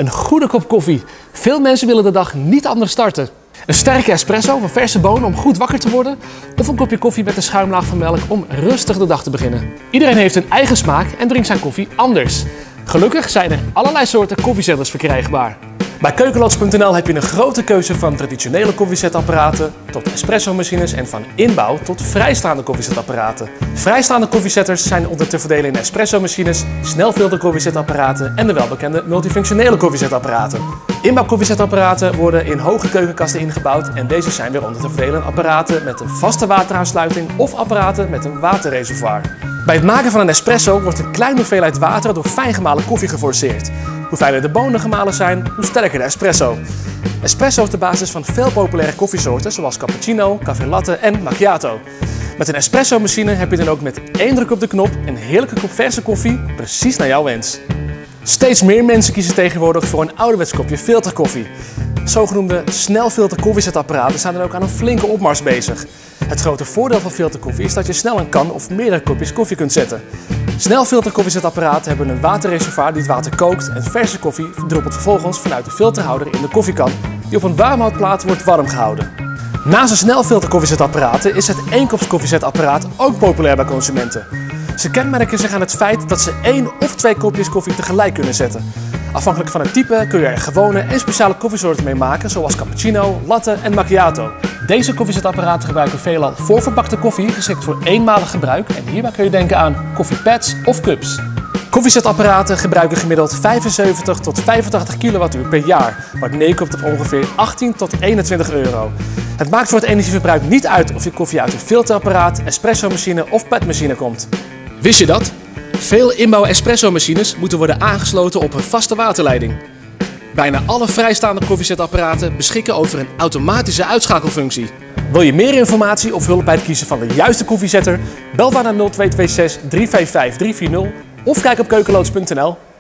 Een goede kop koffie. Veel mensen willen de dag niet anders starten. Een sterke espresso van verse bonen om goed wakker te worden. Of een kopje koffie met een schuimlaag van melk om rustig de dag te beginnen. Iedereen heeft een eigen smaak en drinkt zijn koffie anders. Gelukkig zijn er allerlei soorten koffiezetters verkrijgbaar. Bij keukenloods.nl heb je een grote keuze van traditionele koffiezetapparaten tot espresso-machines en van inbouw tot vrijstaande koffiezetapparaten. Vrijstaande koffiezetters zijn onder te verdelen in espresso-machines, snelfilter-koffiezetapparaten en de welbekende multifunctionele koffiezetapparaten. Inbouwkoffiezetapparaten worden in hoge keukenkasten ingebouwd en deze zijn weer onder te verdelen in apparaten met een vaste wateraansluiting of apparaten met een waterreservoir. Bij het maken van een espresso wordt een kleine hoeveelheid water door fijn gemalen koffie geforceerd. Hoe fijner de bonen gemalen zijn, hoe sterker de espresso. Espresso is de basis van veel populaire koffiesoorten zoals cappuccino, café latte en macchiato. Met een espresso-machine heb je dan ook met één druk op de knop een heerlijke kop verse koffie, precies naar jouw wens. Steeds meer mensen kiezen tegenwoordig voor een ouderwets kopje filterkoffie. Zogenoemde snelfilter koffiezetapparaten zijn dan ook aan een flinke opmars bezig. Het grote voordeel van filterkoffie is dat je snel een kan of meerdere kopjes koffie kunt zetten. Snelfilter koffiezetapparaten hebben een waterreservoir die het water kookt en verse koffie druppelt vervolgens vanuit de filterhouder in de koffiekan die op een warmhoutplaat wordt warm gehouden. Naast een snelfilter koffiezetapparaten is het eenkops koffiezetapparaat ook populair bij consumenten. Ze kenmerken zich aan het feit dat ze 1 of 2 kopjes koffie tegelijk kunnen zetten. Afhankelijk van het type kun je er gewone en speciale koffiesoorten mee maken zoals cappuccino, latte en macchiato. Deze koffiezetapparaten gebruiken veelal voorverpakte koffie geschikt voor eenmalig gebruik en hierbij kun je denken aan koffiepads of cups. Koffiezetapparaten gebruiken gemiddeld 75 tot 85 kWh per jaar, wat neerkomt op ongeveer 18 tot 21 euro. Het maakt voor het energieverbruik niet uit of je koffie uit een filterapparaat, espresso-machine of padmachine komt. Wist je dat? Veel inbouw espresso-machines moeten worden aangesloten op een vaste waterleiding. Bijna alle vrijstaande koffiezetapparaten beschikken over een automatische uitschakelfunctie. Wil je meer informatie of hulp bij het kiezen van de juiste koffiezetter? Bel dan naar 0226 355 340 of kijk op keukenloods.nl.